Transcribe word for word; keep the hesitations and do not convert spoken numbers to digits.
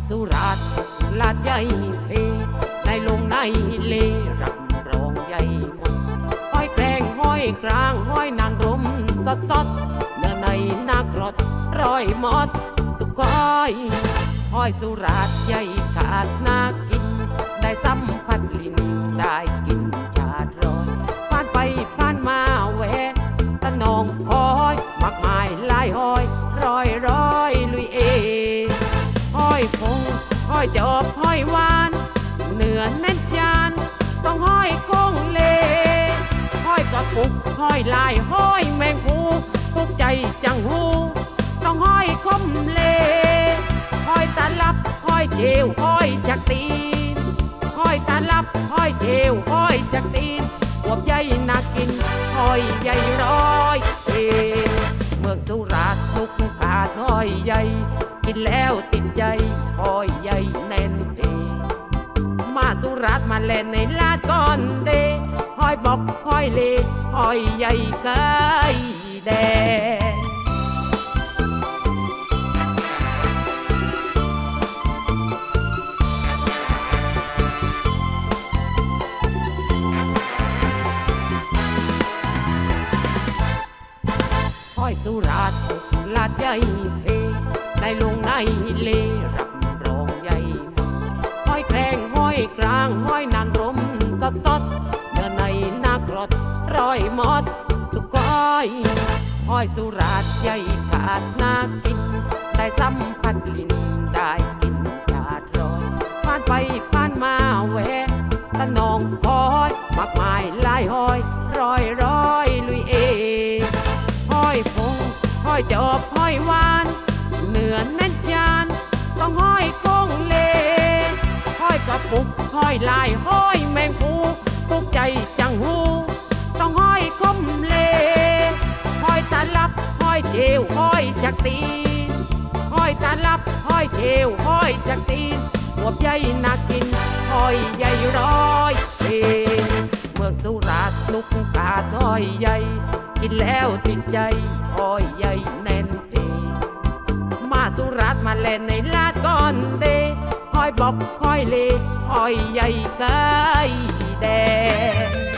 สุราษฎร์ลาดใหญ่เพในลงในเลรับรองใหญ่หมดห้อยแกรงห้อยกลางห้อยนางรมสดสดเนื้อในนักรถร้อยหมดตุกก้อยห้อยสุราษฎร์ใหญ่ขาดนากินได้สัมผัสลิ้นได้กินชาติร้อยผ่านไปผ่านมาแวะตะนองคอยมากมายลายห้อยร้อยร้อยลุยเอห้อยพงห้อยจอบห้อยวานเนื้อแน่นจานต้องห้อยคงเลห้อยกระปุกห้อยลายห้อยแมงภูตุกใจจังหูต้องห้อยคมเลห้อยตาลับห้อยเจวห้อยจักตีนห้อยตาลับห้อยเจวห้อยจักตีนอวบใหญ่น่ากินห้อยใหญ่ร้อยเอเมืองสุราษฎร์ทุกขาดห้อยใหญ่กินแล้วติดใจห้อยใหญ่แน่นเอมาสุราษฎร์มาเล่นในลาดก่อนเดห้อยบอกห้อยเลห้อยใหญ่ไก่แดงห้อยสุราษฎร์ลาดใหญ่เพในลงในเลรับรองใหญ่ห้อยแกรงห้อยกลางห้อยนางรมสดสดเนื้อในนักรถร้อยหมดตุกก้อยห้อยสุราษฎร์ใหญ่ขาดนากินได้สัมผัสลิ้นได้กินชาติร้อยผ่านไปผ่านมาแวะตะนองคอยมากมายลายห้อยร้อยร้อยลุยเอห้อยพงห้อยจอบห้อยวานเนื้อแน่นจานต้องห้อยคงเลห้อยกระปุกห้อยลายห้อยแมงภูตุกใจจังหูต้องห้อยคมเลห้อยตาลับห้อยเจวห้อยจักตีนห้อยตาลับห้อยเจวห้อยจักตีนอวบใหญ่น่ากินห้อยใหญ่ร้อยเอเมืองสุราษฎร์ทุกขาดห้อยใหญ่กินแล้วติดใจห้อยใหญ่แน่นเอมาสุราษฎร์มาเล่นในลาดก่อนเดห้อยบอกห้อยเลห้อยใหญ่ไก่แดง